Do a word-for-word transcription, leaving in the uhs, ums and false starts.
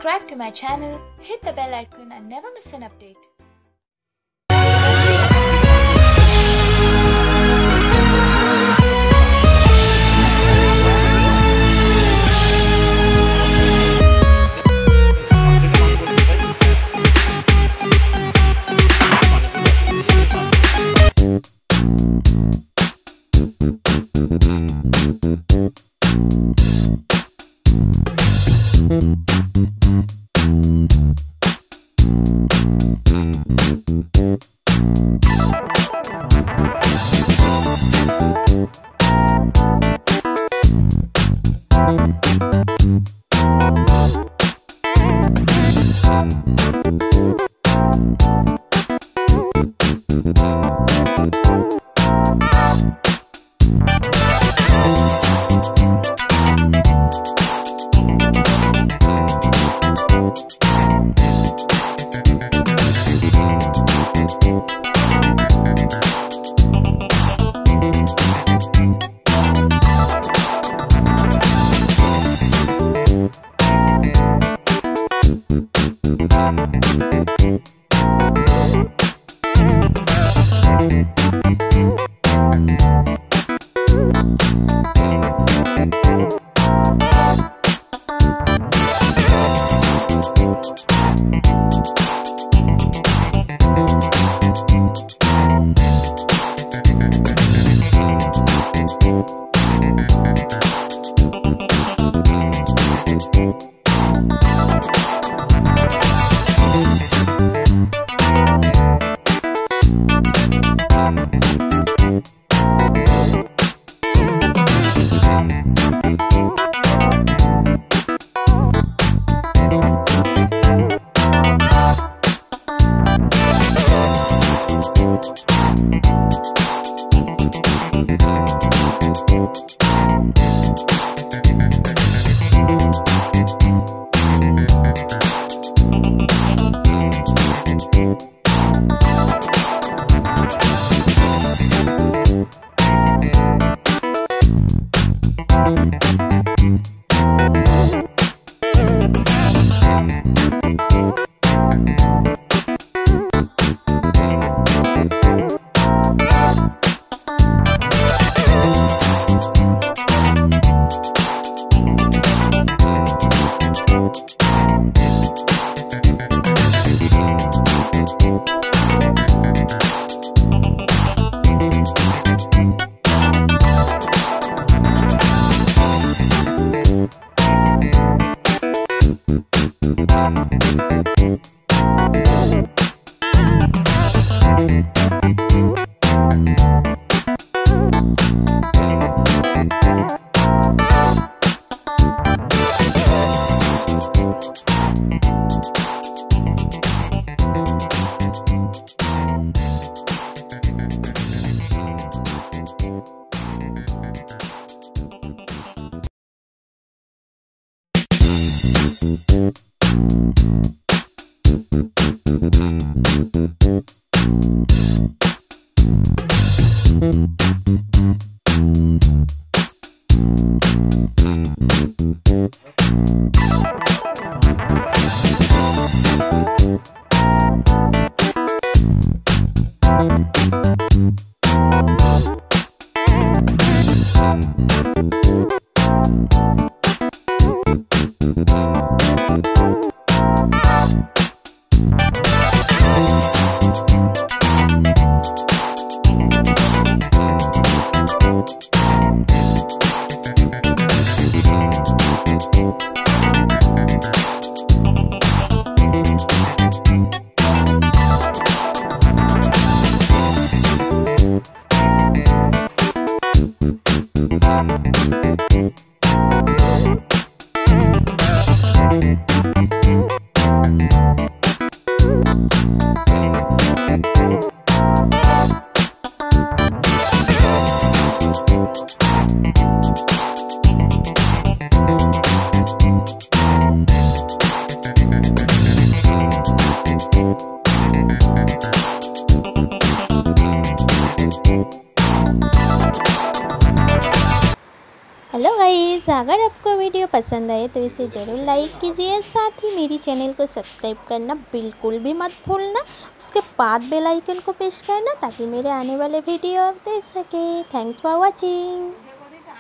subscribe to my channel, hit the bell icon and never miss an update. Friends, अगर आपको वीडियो पसंद आए तो इसे ज़रूर लाइक कीजिए, साथ ही मेरी चैनल को सब्सक्राइब करना बिल्कुल भी मत भूलना। उसके बाद बेल आइकन को प्रेस करना ताकि मेरे आने वाले वीडियो आप देख सकें। Thanks for watching.